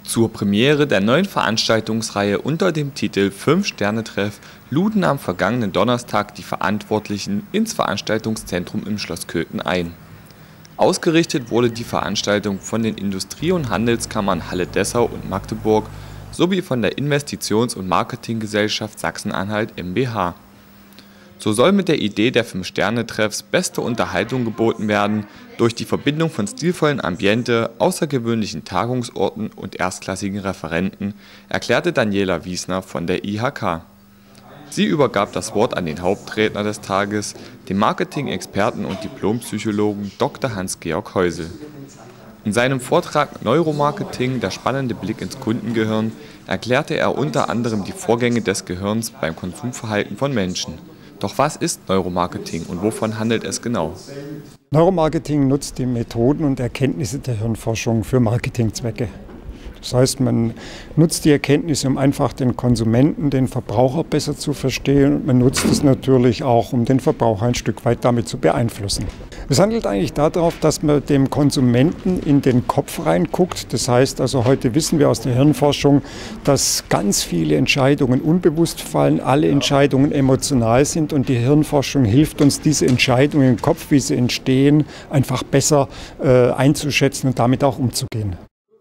Zur Premiere der neuen Veranstaltungsreihe unter dem Titel Fünf-Sterne-Treff luden am vergangenen Donnerstag die Verantwortlichen ins Veranstaltungszentrum im Schloss Köthen ein. Ausgerichtet wurde die Veranstaltung von den Industrie- und Handelskammern Halle-Dessau und Magdeburg sowie von der Investitions- und Marketinggesellschaft Sachsen-Anhalt mbH. So soll mit der Idee der Fünf-Sterne-Treffs beste Unterhaltung geboten werden, durch die Verbindung von stilvollen Ambiente, außergewöhnlichen Tagungsorten und erstklassigen Referenten, erklärte Daniela Wiesner von der IHK. Sie übergab das Wort an den Hauptredner des Tages, den Marketing-Experten und Diplompsychologen Dr. Hans-Georg Heusel. In seinem Vortrag Neuromarketing, der spannende Blick ins Kundengehirn, erklärte er unter anderem die Vorgänge des Gehirns beim Konsumverhalten von Menschen. Doch was ist Neuromarketing und wovon handelt es genau? Neuromarketing nutzt die Methoden und Erkenntnisse der Hirnforschung für Marketingzwecke. Das heißt, man nutzt die Erkenntnisse, um einfach den Konsumenten, den Verbraucher besser zu verstehen. Und man nutzt es natürlich auch, um den Verbraucher ein Stück weit damit zu beeinflussen. Es handelt eigentlich darauf, dass man dem Konsumenten in den Kopf reinguckt. Das heißt also, heute wissen wir aus der Hirnforschung, dass ganz viele Entscheidungen unbewusst fallen, alle Entscheidungen emotional sind und die Hirnforschung hilft uns, diese Entscheidungen im Kopf, wie sie entstehen, einfach besser einzuschätzen und damit auch umzugehen.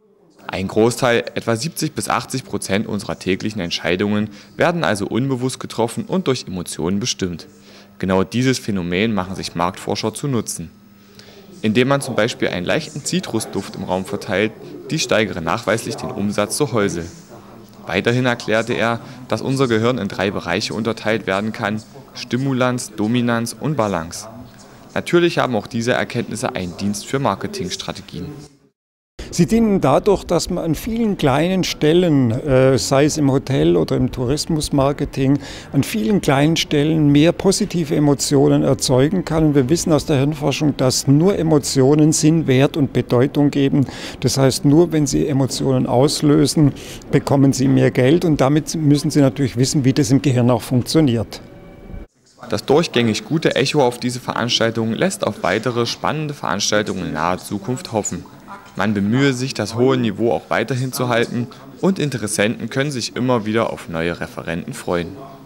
Ein Großteil, etwa 70–80% unserer täglichen Entscheidungen, werden also unbewusst getroffen und durch Emotionen bestimmt. Genau dieses Phänomen machen sich Marktforscher zu Nutzen. Indem man zum Beispiel einen leichten Zitrusduft im Raum verteilt, dies steigere nachweislich den Umsatz, so Heusel. Weiterhin erklärte er, dass unser Gehirn in 3 Bereiche unterteilt werden kann: Stimulanz, Dominanz und Balance. Natürlich haben auch diese Erkenntnisse einen Dienst für Marketingstrategien. Sie dienen dadurch, dass man an vielen kleinen Stellen, sei es im Hotel oder im Tourismusmarketing, an vielen kleinen Stellen mehr positive Emotionen erzeugen kann. Und wir wissen aus der Hirnforschung, dass nur Emotionen Sinn, Wert und Bedeutung geben. Das heißt, nur wenn Sie Emotionen auslösen, bekommen Sie mehr Geld. Und damit müssen Sie natürlich wissen, wie das im Gehirn auch funktioniert. Das durchgängig gute Echo auf diese Veranstaltung lässt auf weitere spannende Veranstaltungen in naher Zukunft hoffen. Man bemühe sich, das hohe Niveau auch weiterhin zu halten, und Interessenten können sich immer wieder auf neue Referenten freuen.